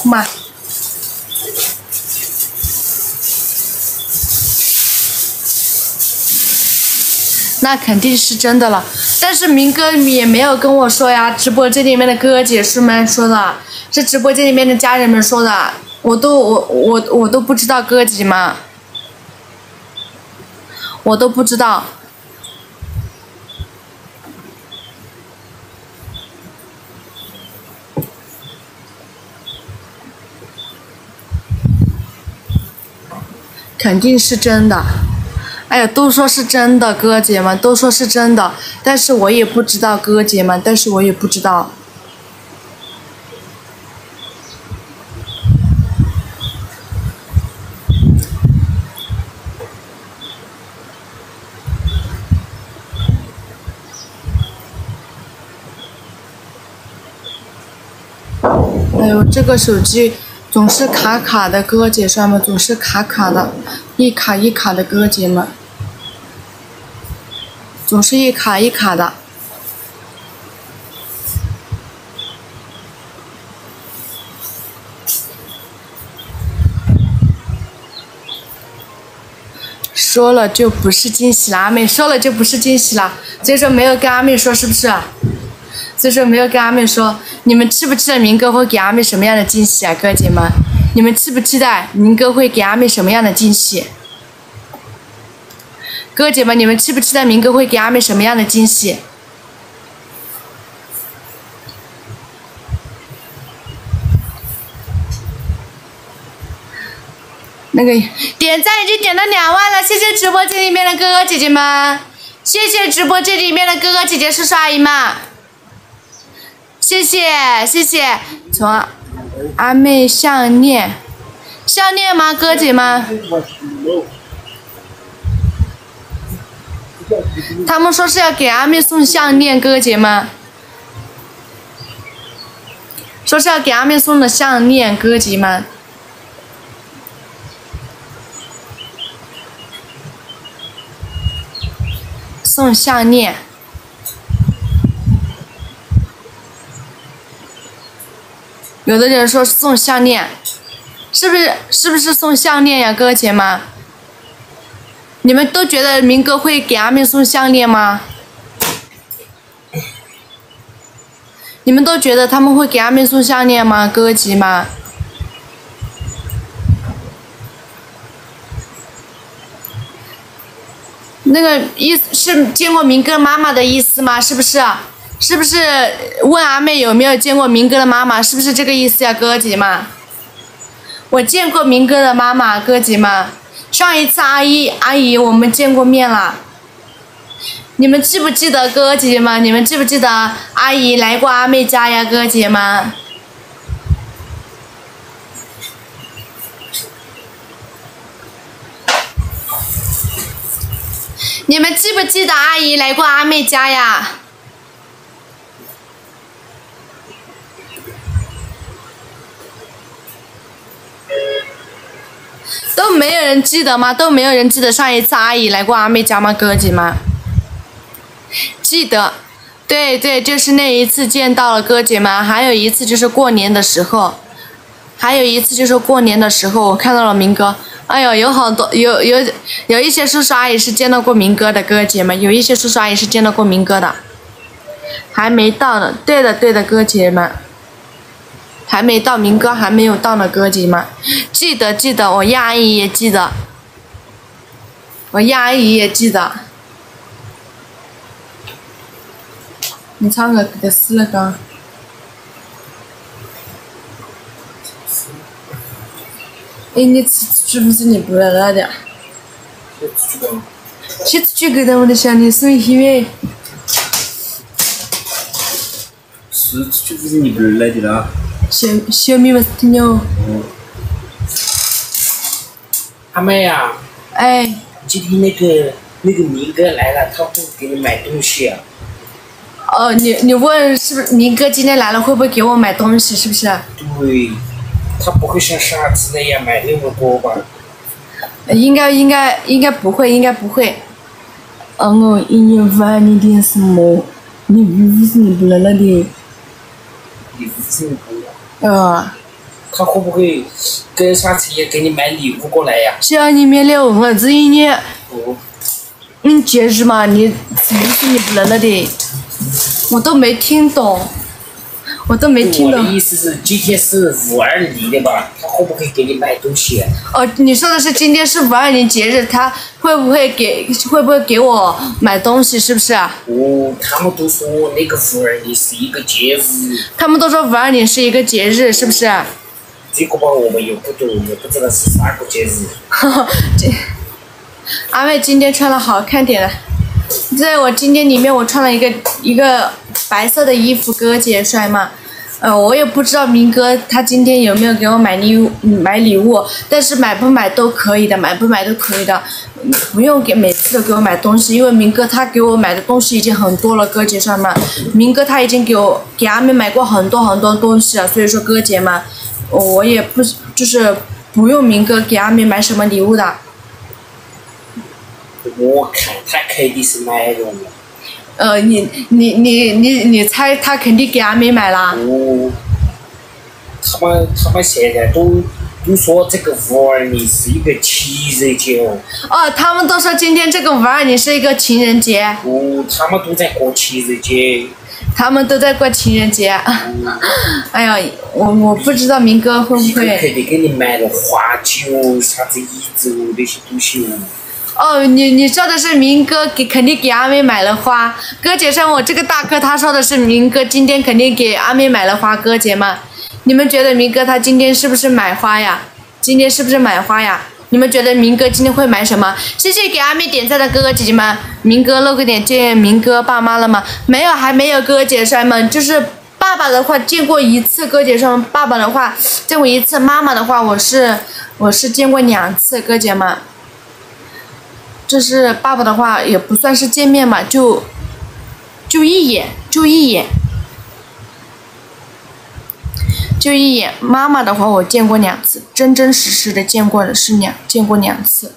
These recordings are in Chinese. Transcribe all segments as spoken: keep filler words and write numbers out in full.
妈。那肯定是真的了，但是明哥也没有跟我说呀，直播间里面的哥哥姐姐们说的，是直播间里面的家人们说的，我都我我我都不知道哥哥姐姐们，我都不知道。肯定是真的。哎呀，都说是真的，哥姐们都说是真的，但是我也不知道，哥姐们，但是我也不知道。哎呦，这个手机总是卡卡的，哥姐们们总是卡卡的，一卡一卡的，哥姐们。总是一卡一卡的。说了就不是惊喜了，阿妹说了就不是惊喜了，所以说没有跟阿妹说，是不是？所以说没有跟阿妹说，你们期不期待明哥会给阿妹什么样的惊喜啊，哥姐们？你们期不期待明哥会给阿妹什么样的惊喜？哥姐们，你们期不期待明哥会给阿妹什么样的惊喜？那个点赞已经点到两万了，谢谢直播间里面的哥哥姐姐们，谢谢直播间里面的哥哥姐姐叔叔阿姨们，谢谢谢谢。从阿妹项链，项链吗？哥姐们？他们说是要给阿妹送项链，哥哥姐们，说是要给阿妹送的项链，哥哥姐们。送项链，有的人说送项链，是不是是不是送项链呀，哥哥姐们？你们都觉得明哥会给阿妹送项链吗？你们都觉得他们会给阿妹送项链吗，哥哥姐们？那个意思是见过明哥妈妈的意思吗？是不是？是不是问阿妹有没有见过明哥的妈妈？是不是这个意思呀，哥姐们？我见过明哥的妈妈，哥姐们。上一次阿姨阿姨我们见过面了。你们记不记得哥姐姐们？你们记不记得阿姨来过阿妹家呀，哥姐们？你们记不记得阿姨来过阿妹家呀？都没有人记得吗？都没有人记得上一次阿姨来过阿妹家吗？哥姐们？记得，对对，就是那一次见到了哥姐们，还有一次就是过年的时候，还有一次就是过年的时候我看到了明哥。哎呦，有好多有有有一些叔叔阿姨是见到过明哥的，哥姐们，有一些叔叔阿姨是见到过明哥的，还没到呢。对的对的，哥姐们，还没到，明哥还没有到呢，哥姐们，记得记得，我亚阿姨也记得，我亚阿姨也记得。你唱个给他撕了个。哎，你吃是不是你不来了的？去出去给他们的项链送一位。 是出去是你不来的啦？ 小小米嘛是听了。 阿妹呀。 哎。 今天那个那个明哥来了，他会给你买东西啊。 哦，你你问是不是明哥今天来了会不会给我买东西？是不是？ 对。他不会像上次那样买那么多吧？ 应该应该应该不会，应该不会。嗯，我一年问你点什么？你衣服是你不来了的。 衣服是你不来。 呃。 他会不会跟上次也给你买礼物过来呀？ 想你没了，我这一年， 哦， 嗯，节日嘛，你是不是你不认了的？我都没听懂，我都没听我的懂。 意思是今天是五二零的吧？他会不会给你买东西？ 哦，你说的是今天是五二零节日，他会不会给会不会给我买东西？是不是啊？ 哦，他们都说那个五二零是一个节日， 他们都说五二零是一个节日，是不是啊？ 这个吧我们又不懂，也不知道是啥个节日。 这阿妹今天穿了好看点了，在我今天里面我穿了一个一个白色的衣服，哥姐帅吗？呃，我也不知道明哥他今天有没有给我买礼物买礼物，但是买不买都可以的，买不买都可以的，不用给每次都给我买东西，因为明哥他给我买的东西已经很多了，哥姐帅吗？明哥他已经给我给阿妹买过很多很多东西了，所以说哥姐嘛，我也不就是不用明哥给阿妹买什么礼物的。 我看他肯定是买了。 呃，你你你你你猜他肯定给阿妹买啦？ 哦，他们他们现在都都说这个五二零是一个情人节哦。 哦，他们都说今天这个五二零是一个情人节， 哦，他们都在过情人节。 他们都在过情人节。 哦， 哎呀，我我不知道明哥会不一个会。 肯定给你买了花酒、啥子椅子哦那些东西哦。 哦，你你说的是明哥给肯定给阿妹买了花，哥姐上我这个大哥他说的是明哥今天肯定给阿妹买了花，哥姐们，你们觉得明哥他今天是不是买花呀？今天是不是买花呀？你们觉得明哥今天会买什么？谢谢给阿妹点赞的哥哥姐姐们，明哥露个脸见明哥爸妈了吗？没有，还没有哥姐帅们，就是爸爸的话见过一次，哥姐帅们，爸爸的话见过一次，妈妈的话我是我是见过两次，哥姐们。这是爸爸的话也不算是见面嘛，就就一眼，就一眼，就一眼。妈妈的话我见过两次，真真实实的见过的是两见过两次，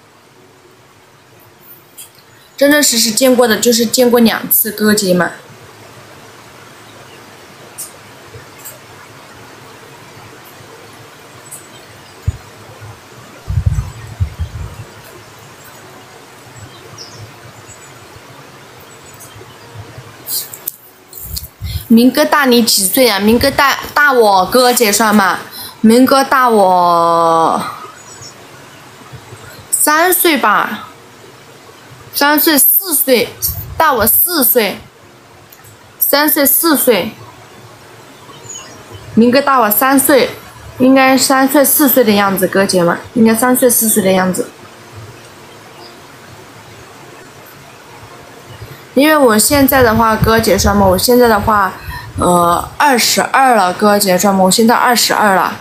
真真实实见过的就是见过两次，哥姐们。明哥大你几岁啊？明哥大大我哥姐算吗？明哥大我三岁吧，三岁四岁，大我四岁，三岁四岁。明哥大我三岁，应该三岁四岁的样子，哥姐们，应该三岁四岁的样子。因为我现在的话，哥姐算吗？我现在的话，呃，二十二了，哥姐算吗？我现在二十二了。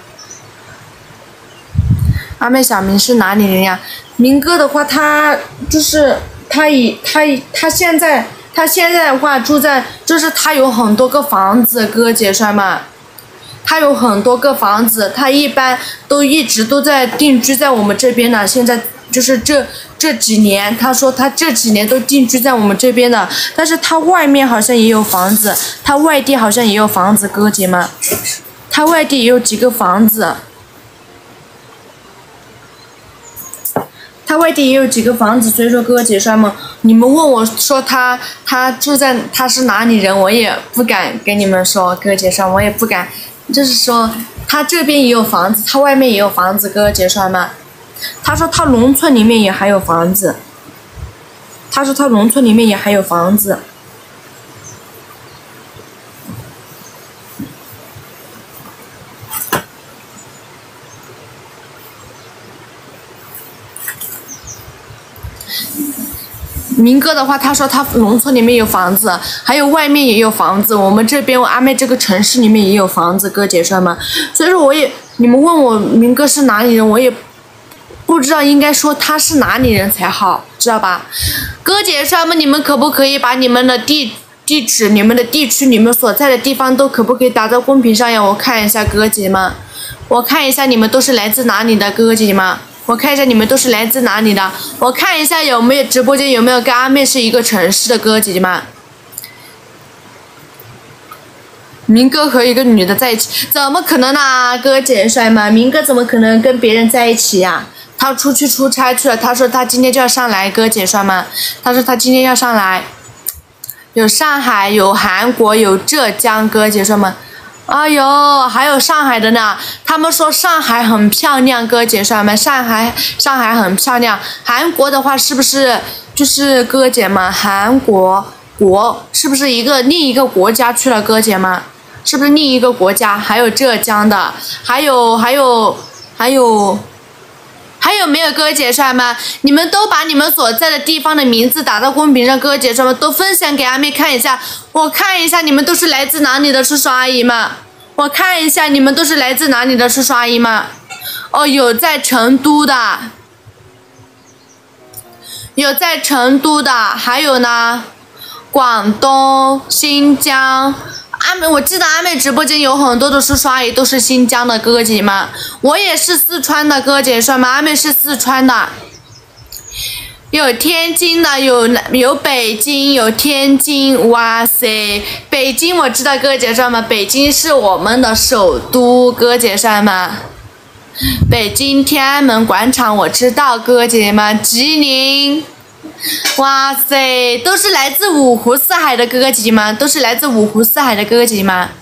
阿妹小明是哪里人呀？明哥的话，他就是他以他以他现在他现在的话住在，就是他有很多个房子，哥姐算吗？他有很多个房子，他一般都一直都在定居在我们这边呢。现在就是这这几年，他说他这几年都定居在我们这边的，但是他外面好像也有房子，他外地好像也有房子，哥姐们，他外地也有几个房子，他外地也有几个房子，所以说哥姐帅们，你们问我说他他住在他是哪里人，我也不敢跟你们说，哥姐帅，我也不敢。就是说，他这边也有房子，他外面也有房子，哥哥姐帅们。他说他农村里面也还有房子。他说他农村里面也还有房子。明哥的话，他说他农村里面有房子，还有外面也有房子。我们这边我阿妹这个城市里面也有房子，哥姐帅们。所以说我也，你们问我明哥是哪里人，我也不知道应该说他是哪里人才好，知道吧？哥姐帅们，你们可不可以把你们的地地址、你们的地区、你们所在的地方都可不可以打在公屏上呀？我看一下哥姐们，我看一下你们都是来自哪里的哥姐们。我看一下你们都是来自哪里的，我看一下有没有直播间有没有跟阿妹是一个城市的哥姐姐们。 明哥和一个女的在一起，怎么可能啊？哥姐帅吗？明哥怎么可能跟别人在一起呀、啊？他出去出差去了，他说他今天就要上来，哥姐帅吗？他说他今天要上来。有上海，有韩国，有浙江，哥姐帅吗？哎呦，还有上海的呢。他们说上海很漂亮，哥姐帅吗？上海上海很漂亮。韩国的话是不是就是哥姐们？韩国国是不是一个另一个国家去了，哥姐们？是不是另一个国家？还有浙江的，还有还有还有。还有没有哥姐帅们？你们都把你们所在的地方的名字打到公屏上，哥姐帅们都分享给阿妹看一下，我看一下你们都是来自哪里的叔叔阿姨们，我看一下你们都是来自哪里的叔叔阿姨们。哦，有在成都的，有在成都的，还有呢，广东、新疆。阿妹，我记得阿妹直播间有很多的叔叔阿姨都是新疆的哥姐们，我也是四川的哥姐帅吗？阿妹是四川的，有天津的，有有北京，有天津，哇塞，北京我知道哥姐帅吗？北京是我们的首都，哥姐帅吗？北京天安门广场我知道，哥姐们，吉林。哇塞，都是来自五湖四海的哥哥姐姐们，都是来自五湖四海的哥哥姐姐们，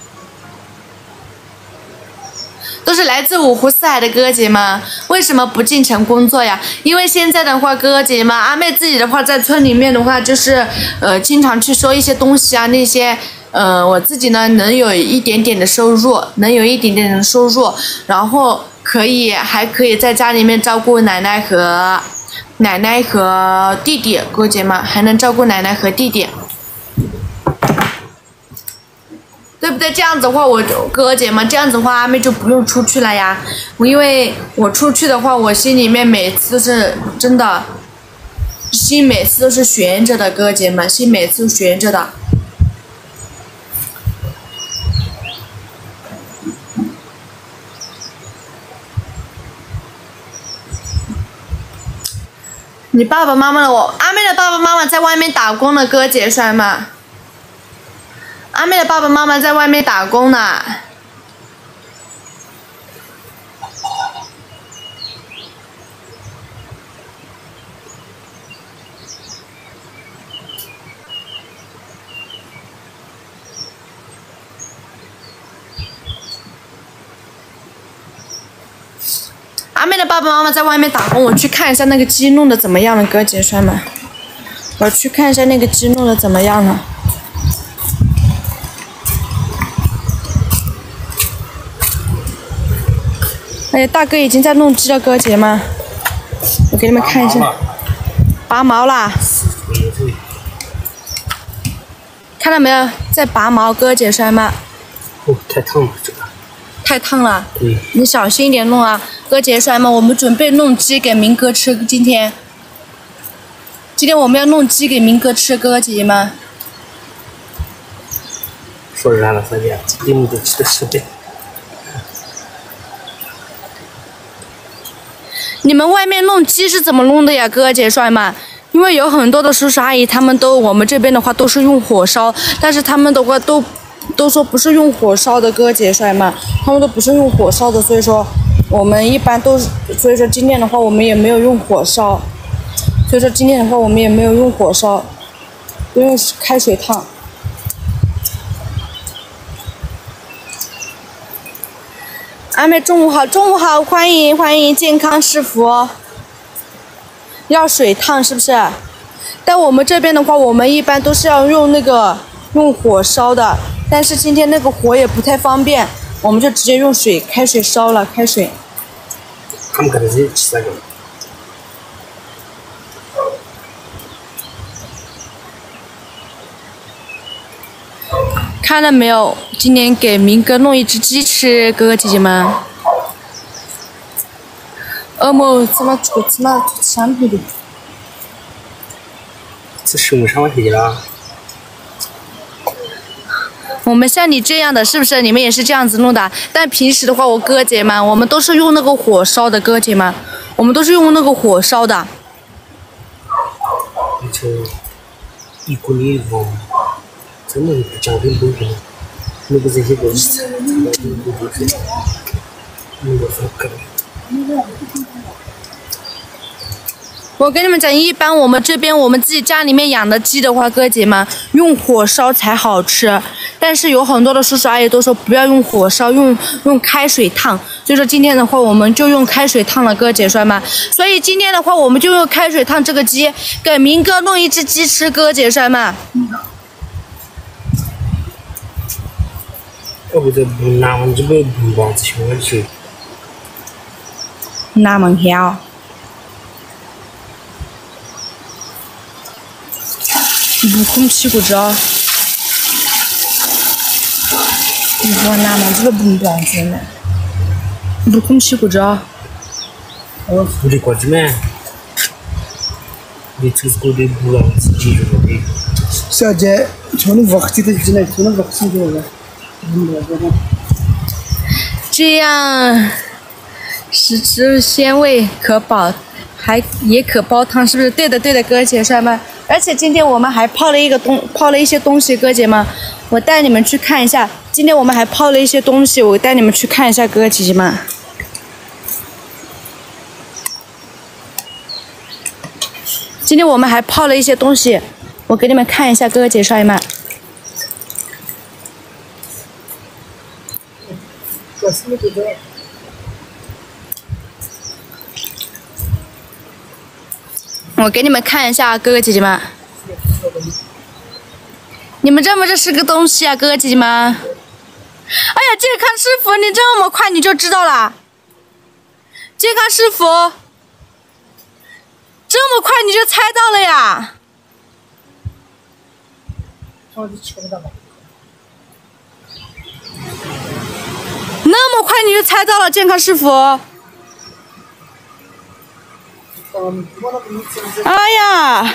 都是来自五湖四海的哥哥姐姐们。为什么不进城工作呀？因为现在的话，哥哥姐姐们，阿妹自己的话，在村里面的话，就是呃，经常去收一些东西啊，那些呃，我自己呢，能有一点点的收入，能有一点点的收入，然后可以还可以在家里面照顾奶奶和。奶奶和弟弟，哥姐们还能照顾奶奶和弟弟，对不对？这样子的话，我哥姐们这样子的话，阿妹就不用出去了呀。我因为我出去的话，我心里面每次都是真的，心每次都是悬着的，哥姐们，心每次都悬着的。你爸爸妈妈的我，阿妹的爸爸妈妈在外面打工的，哥姐帅吗？阿妹的爸爸妈妈在外面打工呢。阿妹的爸爸妈妈在外面打工，我去看一下那个鸡弄的怎么样了，哥姐帅们。我去看一下那个鸡弄的怎么样了。哎呀，大哥已经在弄鸡了，哥姐们。我给你们看一下。拔毛啦！看到没有，在拔毛，哥姐帅们。 哦，太烫了这个。 太烫了， 对， 你小心一点弄啊，哥姐帅们，我们准备弄鸡给明哥吃，今天，今天我们要弄鸡给明哥吃，哥哥姐姐们。 说燃了三年，你们都吃的是的。 你们外面弄鸡是怎么弄的呀，哥哥姐帅们？因为有很多的叔叔阿姨，他们都我们这边的话都是用火烧，但是他们的话都。都说不是用火烧的，哥姐帅们，他们都不是用火烧的，所以说我们一般都是，所以说今天的话我们也没有用火烧，所以说今天的话我们也没有用火烧，用开水烫。阿妹中午好，中午好，欢迎欢迎健康师傅。要水烫是不是？但我们这边的话，我们一般都是要用那个用火烧的。但是今天那个火也不太方便，我们就直接用水开水烧了，开水。 他们可能是吃那个。 看到没有？今天给明哥弄一只鸡吃，哥哥姐姐们。恶魔怎么做？怎么上头的？ 这是我上去了。 我们像你这样的，是不是？你们也是这样子弄的？但平时的话，我哥姐们，我们都是用那个火烧的，哥姐们，我们都是用那个火烧的。 这一锅里头真的不讲究不平， 那个这些东西，那个那个好搞。 我跟你们讲，一般我们这边我们自己家里面养的鸡的话，哥姐们用火烧才好吃。但是有很多的叔叔阿姨都说不要用火烧，用用开水烫。所以说今天的话，我们就用开水烫了，哥姐帅们。所以今天的话，我们就用开水烫这个鸡，给明哥弄一只鸡吃，哥姐帅们。 要不这不拿我这个不王子熊去。 拿门票。不空屁股着，你说哪嘛？这个不光子呢？不空屁股着。 我不得过去嘛？你这是过的不让自己做的。小姐，从你waktu itu jelas，从你waktu itu了。 这样是吃鲜味可饱，还也可煲汤，是不是？对的，对的，哥姐帅们。而且今天我们还泡了一个东，泡了一些东西，哥姐们，我带你们去看一下。今天我们还泡了一些东西，我带你们去看一下，哥姐姐们。今天我们还泡了一些东西，我给你们看一下，哥哥姐帅们。我给你们看一下，哥哥姐姐们，你们认不认识个东西啊，哥哥姐姐们？哎呀，健康师傅，你这么快你就知道了？健康师傅，这么快你就猜到了呀？那么快你就猜到了，健康师傅？哎呀，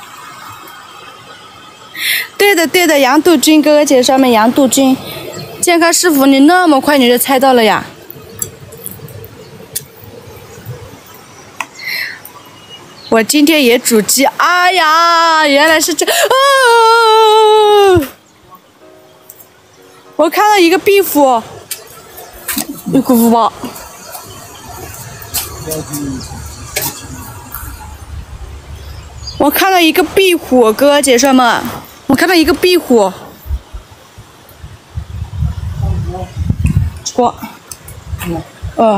对的对的，杨杜军哥哥姐上面杨杜军，健康师傅，你那么快你就猜到了呀？我今天也煮鸡，哎呀，原来是这，啊！我看到一个壁虎，有个虎豹。我看到一个壁虎，哥哥姐妹们，我看到一个壁虎。我，嗯。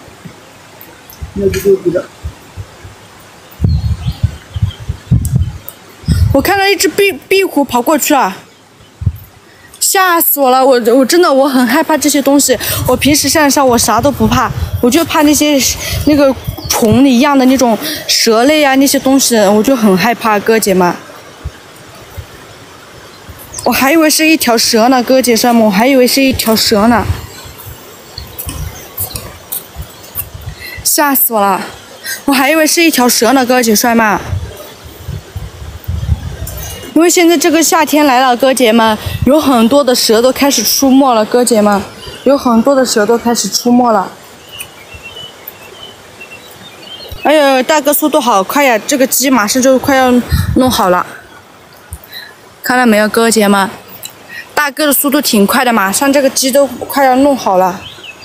我看到一只壁壁虎跑过去了，吓死我了！我我真的我很害怕这些东西。我平时山上我啥都不怕，我就怕那些那个虫一样的那种蛇类啊那些东西，我就很害怕，哥姐们。我还以为是一条蛇呢，哥姐们，我还以为是一条蛇呢，吓死我了！我还以为是一条蛇呢，哥姐帅们。因为现在这个夏天来了，哥姐们，有很多的蛇都开始出没了，哥姐们，有很多的蛇都开始出没了。哎呦，大哥速度好快呀！这个鸡马上就快要弄好了，看到没有，哥姐们，大哥的速度挺快的，马上这个鸡都快要弄好了。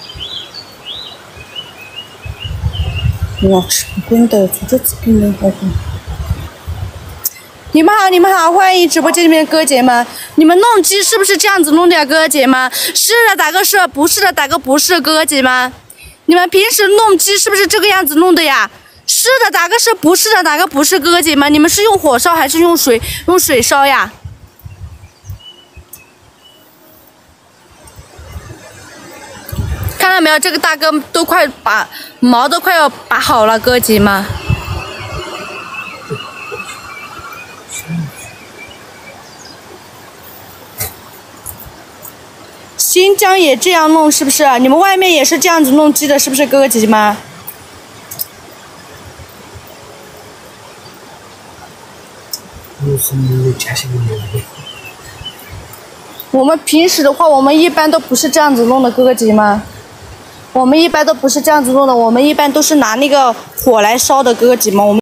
我吃不惯的，这这给你好。你们好，你们好，欢迎直播间里面的哥姐们。你们弄鸡是不是这样子弄的呀，哥姐们？是的，打个是；不是的，打个不是，哥姐们。你们平时弄鸡是不是这个样子弄的呀？是的，打个是；不是的，打个不是，哥姐们。你们是用火烧还是用水用水烧呀？看到没有，这个大哥都快把毛都快要拔好了，哥姐们。新疆也这样弄是不是？你们外面也是这样子弄鸡的，是不是哥哥姐姐们？我们平时的话，我们一般都不是这样子弄的，哥哥姐姐们。我们一般都不是这样子弄的，我们一般都是拿那个火来烧的，哥哥姐姐们。我们